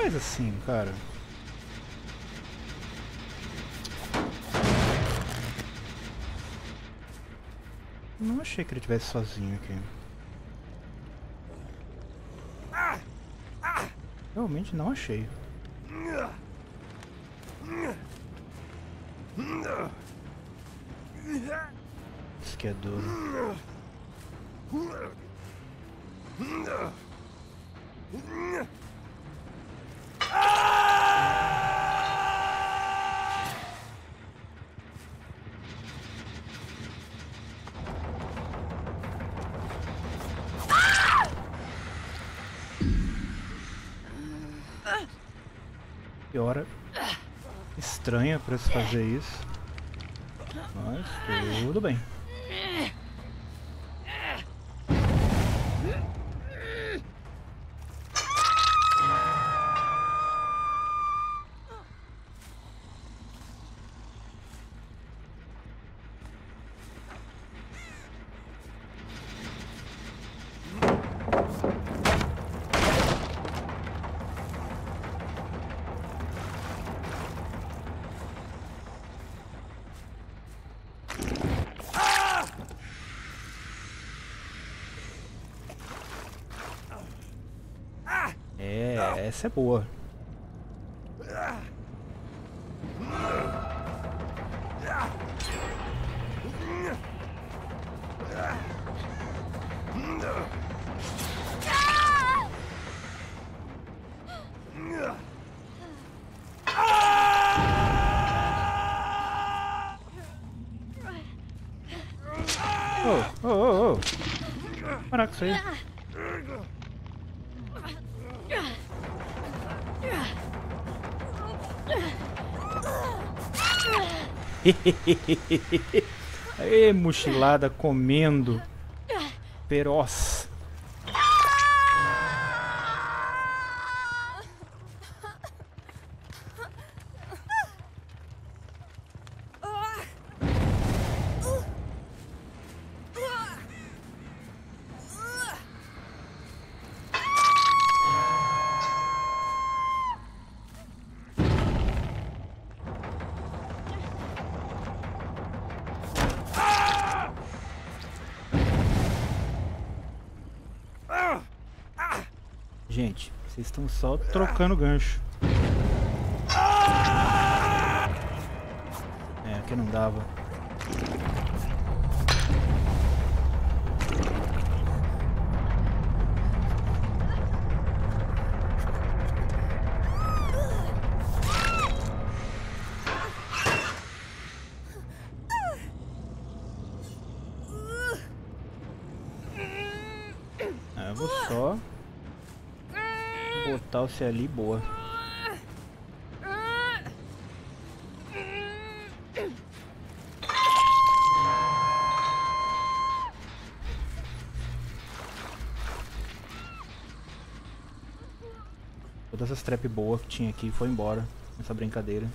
faz assim, cara? Não achei que ele estivesse sozinho aqui. Realmente não achei. Isso que é duro. Que hora estranha pra se fazer isso. Mas tudo bem. Essa é boa. Oh. Caraca, isso aí. Aê, mochilada comendo. Feroz. Gente, vocês estão só trocando gancho. É, aqui não dava. Eu vou só botar você ali, boa. Todas essas trap boas que tinha aqui foi embora nessa brincadeira.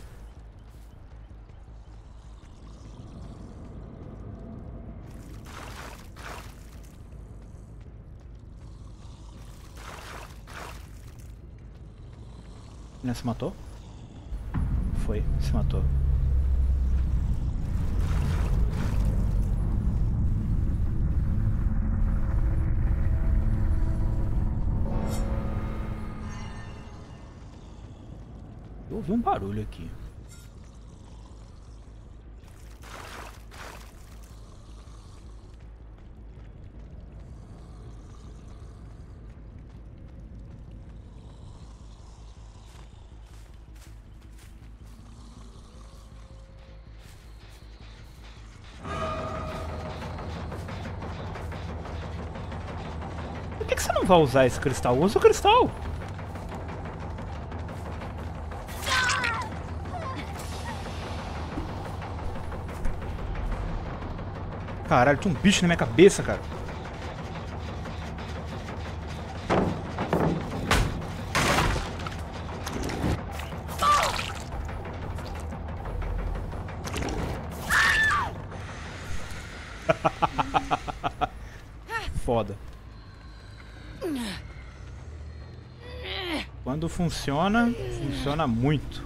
Não se matou? Foi, se matou. Eu ouvi um barulho aqui. Por que você não vai usar esse cristal? Usa o cristal! Caralho, tinha um bicho na minha cabeça, cara. Foda. Quando funciona, funciona muito.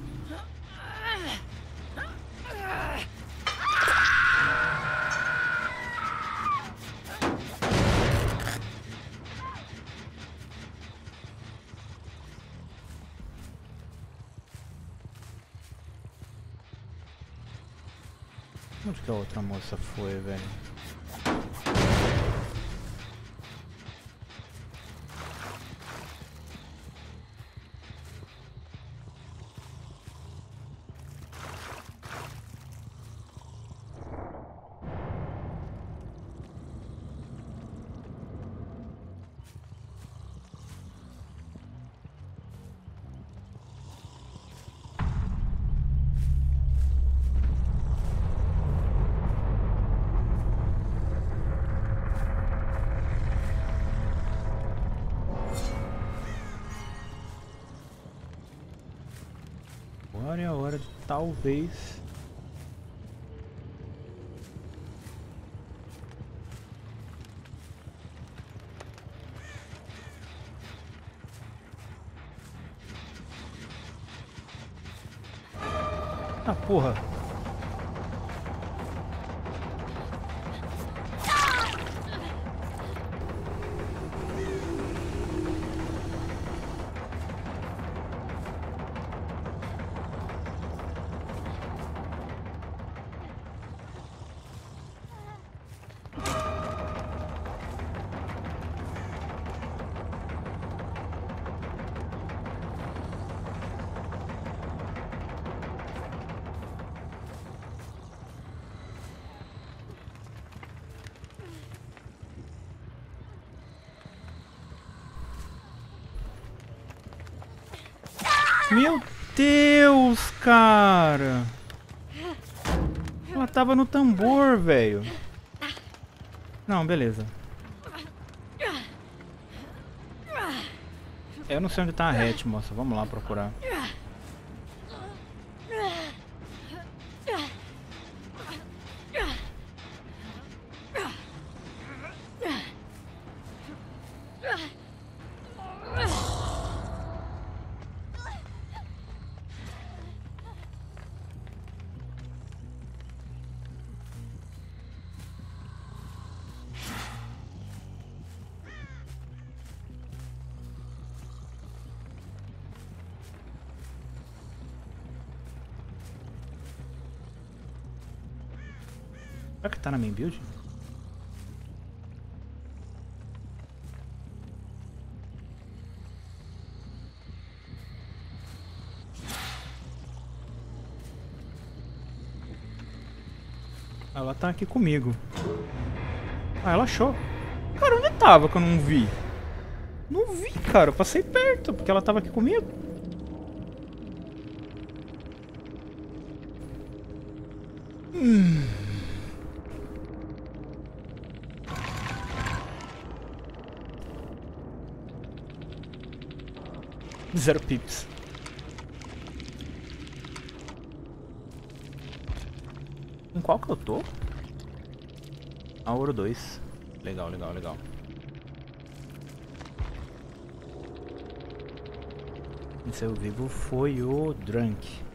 Onde que a outra moça foi, velho? Agora é a hora de talvez... Ah, porra! Meu Deus, cara! Ela tava no tambor, velho. Não, beleza. Eu não sei onde tá a hatch, moça. Vamos lá procurar. Será que tá na main build? Ela tá aqui comigo. Ah, ela achou. Cara, onde tava que eu não vi? Não vi, cara. Eu passei perto, porque ela tava aqui comigo. Zero pips. Em qual que eu tô? Ah, ouro 2. Legal, legal, legal. Quem saiu vivo foi o Drunk.